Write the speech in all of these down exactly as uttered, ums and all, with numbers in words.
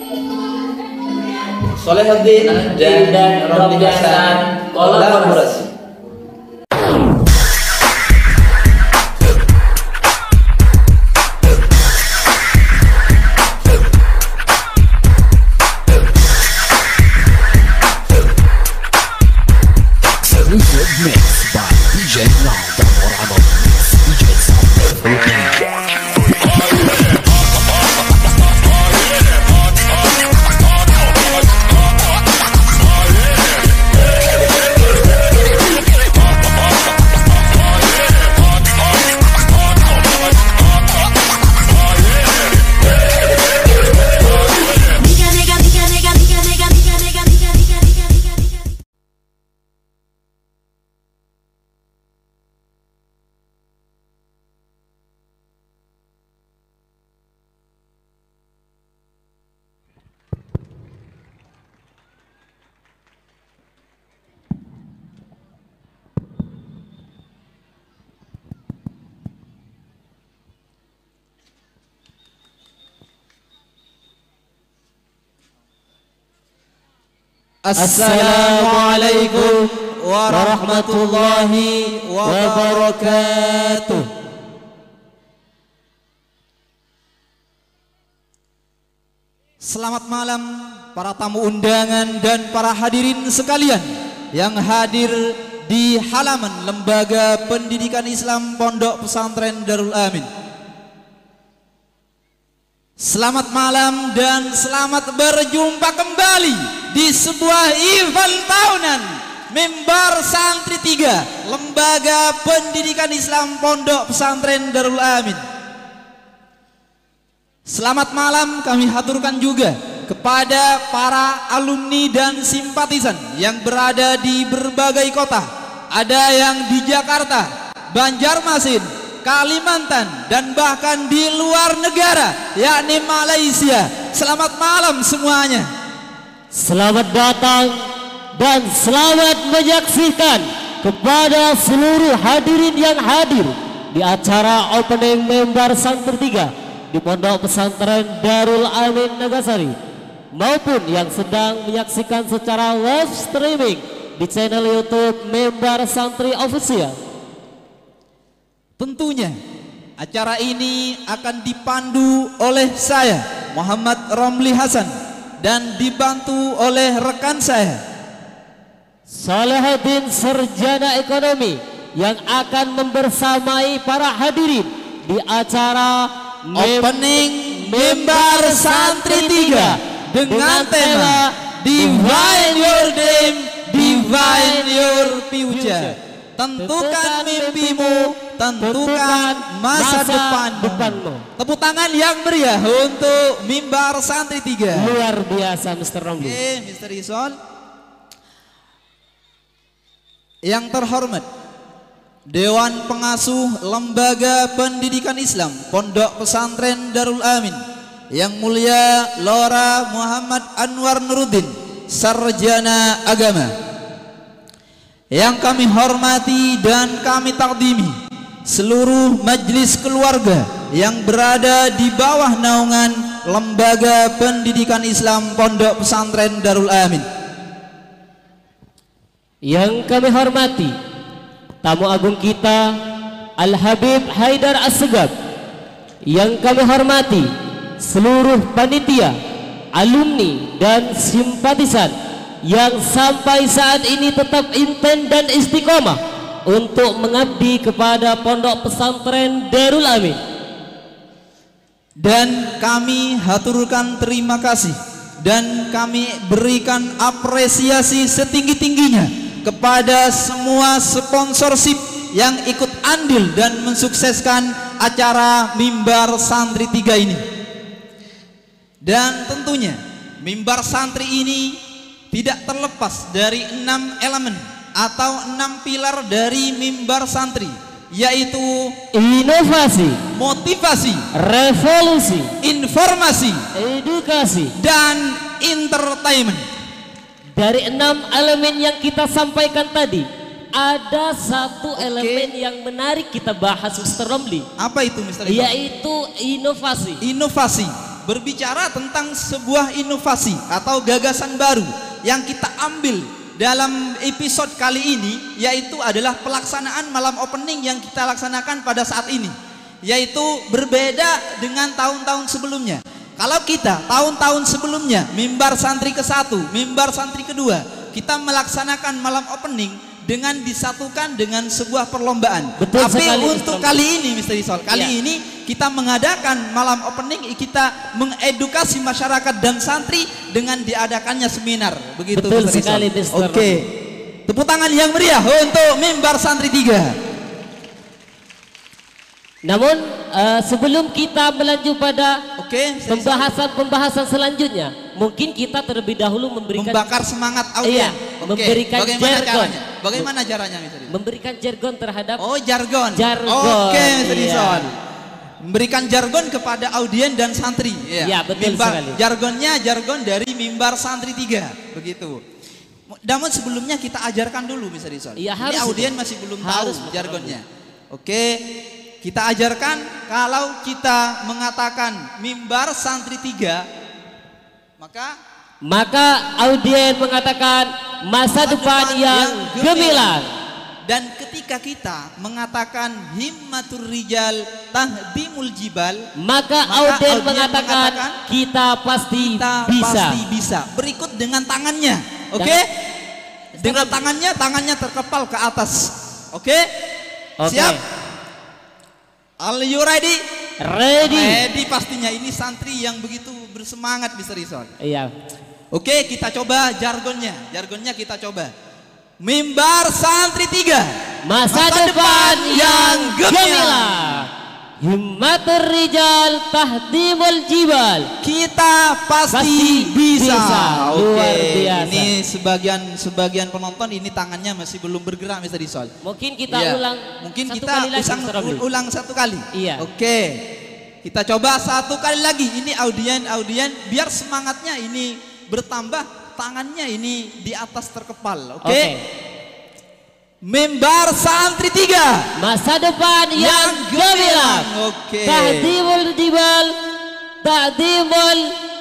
Solehuddin dan Romli Hasan kolaborasi. Mix by D J Now dan Orano Mix D J Sampai Filipina. Assalamualaikum warahmatullahi wabarakatuh. Selamat malam para tamu undangan dan para hadirin sekalian yang hadir di halaman Lembaga Pendidikan Islam Pondok Pesantren Darul Amin. Selamat malam dan selamat berjumpa kembali di sebuah event tahunan Mimbar Santri tiga Lembaga Pendidikan Islam Pondok Pesantren Darul Amin. Selamat malam kami haturkan juga kepada para alumni dan simpatisan yang berada di berbagai kota. Ada yang di Jakarta, Banjarmasin, Kalimantan, dan bahkan di luar negara, yakni Malaysia. Selamat malam semuanya. Selamat datang dan selamat menyaksikan kepada seluruh hadirin yang hadir di acara opening Mimbar Santri tiga di Pondok Pesantren Darul Amin Nagasari, maupun yang sedang menyaksikan secara live streaming di channel YouTube Mimbar Santri Official. Tentunya acara ini akan dipandu oleh saya Muhammad Romli Hasan dan dibantu oleh rekan saya Solehuddin, sarjana ekonomi, yang akan membersamai para hadirin di acara opening Mimbar Santri tiga dengan tema Divine Your Dream, Divine Your Future. Tentukan mimpimu, tentukan masa, masa depanmu. Tepuk tangan yang meriah untuk Mimbar Santri tiga. Luar biasa Mister Romli. Oke, Mister Ison. Yang terhormat Dewan Pengasuh Lembaga Pendidikan Islam Pondok Pesantren Darul Amin, yang mulia Lora Muhammad Anwar Nuruddin, sarjana agama. Yang kami hormati dan kami takdimi seluruh majelis keluarga yang berada di bawah naungan Lembaga Pendidikan Islam Pondok Pesantren Darul Amin. Yang kami hormati tamu agung kita Al-Habib Haidar Assegaf. Yang kami hormati seluruh panitia, alumni dan simpatisan yang sampai saat ini tetap inten dan istiqomah untuk mengabdi kepada Pondok Pesantren Darul Amin. Dan kami haturkan terima kasih dan kami berikan apresiasi setinggi-tingginya kepada semua sponsorship yang ikut andil dan mensukseskan acara Mimbar Santri tiga ini. Dan tentunya Mimbar Santri ini tidak terlepas dari enam elemen atau enam pilar dari Mimbar Santri, yaitu inovasi, motivasi, revolusi, informasi, edukasi, dan entertainment. Dari enam elemen yang kita sampaikan tadi, ada satu okay. elemen yang menarik kita bahas Mister Romli. Apa itu Mister Yaitu inovasi. Inovasi. berbicara tentang sebuah inovasi atau gagasan baru yang kita ambil dalam episode kali ini, yaitu adalah pelaksanaan malam opening yang kita laksanakan pada saat ini, yaitu berbeda dengan tahun-tahun sebelumnya. Kalau kita tahun-tahun sebelumnya mimbar santri ke satu, mimbar santri kedua, kita melaksanakan malam opening dengan disatukan dengan sebuah perlombaan. Betul. Tapi sekali, untuk Mister kali ini Mister Isol, kali Ya. ini kita mengadakan malam opening, kita mengedukasi masyarakat dan santri dengan diadakannya seminar. Begitu Betul Mister Isol. sekali, Mister Oke. Tepuk tangan yang meriah untuk mimbar santri tiga. Namun eh, sebelum kita melanjut pada Oke, Mister Isol. pembahasan-pembahasan selanjutnya, mungkin kita terlebih dahulu memberikan Membakar semangat audiens. Iya, Oke. memberikan Bagaimana jargon. caranya? Bagaimana caranya Mister Isol? memberikan jargon terhadap Oh, jargon. Jargon, Oke, Mister iya. Isol. Memberikan jargon kepada audiens dan santri. Iya, betul Mimbar, sekali. Jargonnya jargon dari mimbar santri tiga. Begitu. Namun sebelumnya kita ajarkan dulu Mister Isol. Iya, Ini harus audiens itu. masih belum Harus, tahu Mister jargonnya. Oke. Kita ajarkan kalau kita mengatakan mimbar santri tiga, maka maka audiens mengatakan masa depan yang gemilang. Dan ketika kita mengatakan himmatur rijal tahdimul jibal, Maka, Maka audiens audiens mengatakan, mengatakan, kita pasti kita bisa. pasti bisa. Berikut dengan tangannya, oke? Dengan tangannya, tangannya terkepal ke atas, oke? Oke. Siap? Are you ready? Ready. Ready pastinya. Ini santri yang begitu bersemangat Mister Isol. Iya. Oke, kita coba jargonnya. Jargonnya kita coba. Mimbar santri tiga. Masa, depan yang gemilang. Himmatur rijal tahdimul jibal. Kita pasti, Pasti bisa. bisa. Oke. Luar biasa. Ini sebagian sebagian penonton ini tangannya masih belum bergerak Mister Isol. Mungkin kita Iya. ulang Mungkin satu kita kali lagi, usang- Mister Ramli. ulang satu kali. Iya. Oke. Kita coba satu kali lagi. Ini audien-audien biar semangatnya ini bertambah, tangannya ini di atas terkepal. Oke. Oke. Mimbar santri tiga. Masa depan yang, gemilang. Oke. Tahdimul jibal. Tahdimul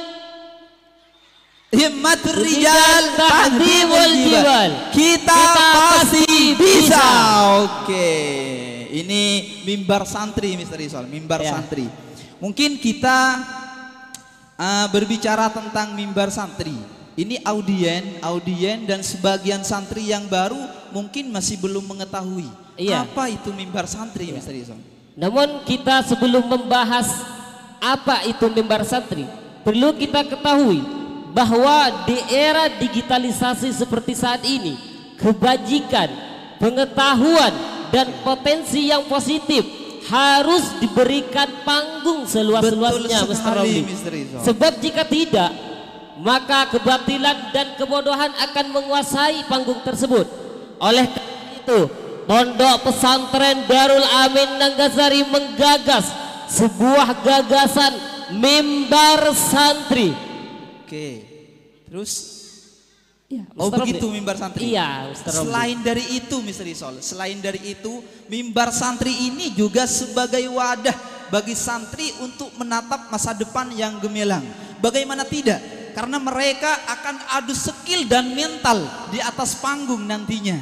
Himmatur rijal tahdimul jibal. Kita, Kita pasti pasti bisa. bisa. Oke. Ini mimbar santri Mister Isol, mimbar Ya. santri. Mungkin kita uh, berbicara tentang mimbar santri. Ini audien, audien dan sebagian santri yang baru mungkin masih belum mengetahui Iya. apa itu mimbar santri Mister Isol. Namun kita sebelum membahas apa itu mimbar santri, perlu kita ketahui bahwa di era digitalisasi seperti saat ini, kebajikan, pengetahuan dan potensi yang positif harus diberikan panggung seluas-luasnya, Betul Mister sekali, Ramli. Mister Rizal. Sebab jika tidak, maka kebatilan dan kebodohan akan menguasai panggung tersebut. Oleh karena itu, Pondok Pesantren Darul Amin Nanggasari menggagas sebuah gagasan mimbar santri. Oke. Terus Ya, oh Mister begitu Romli. mimbar santri. Iya, Mister Romli. Selain dari itu Mister Isol, selain dari itu mimbar santri ini juga sebagai wadah bagi santri untuk menatap masa depan yang gemilang. Bagaimana tidak? Karena mereka akan adu skill dan mental di atas panggung nantinya.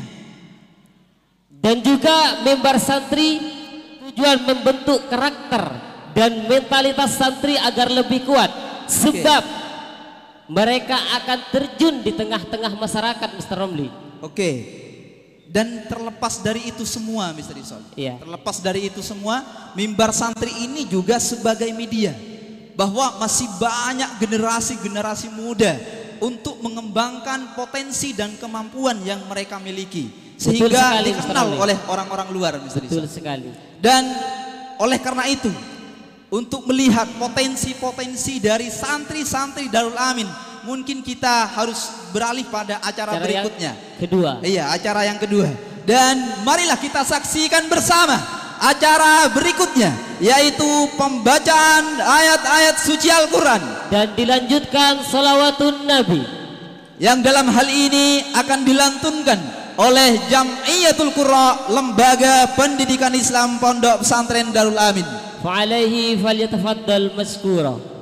Dan juga mimbar santri tujuan membentuk karakter dan mentalitas santri agar lebih kuat. Sebab mereka akan terjun di tengah-tengah masyarakat, Mister Romli. Oke. Dan terlepas dari itu semua Mister Isol, Iya. terlepas dari itu semua, mimbar santri ini juga sebagai media bahwa masih banyak generasi-generasi muda untuk mengembangkan potensi dan kemampuan yang mereka miliki, Betul sehingga sekali, Mister dikenal Romli. oleh orang-orang luar Mister Betul Isol. sekali. Dan oleh karena itu, untuk melihat potensi-potensi dari santri-santri Darul Amin, mungkin kita harus beralih pada acara Cara yang berikutnya. kedua. Iya, acara yang kedua. Dan marilah kita saksikan bersama acara berikutnya, yaitu pembacaan ayat-ayat suci Al-Quran, Dan dilanjutkan salawatun Nabi. yang dalam hal ini akan dilantunkan oleh Jam'iyatul Qurra, Lembaga Pendidikan Islam Pondok Pesantren Darul Amin. Fa'alaihi falyatafaddal maskura.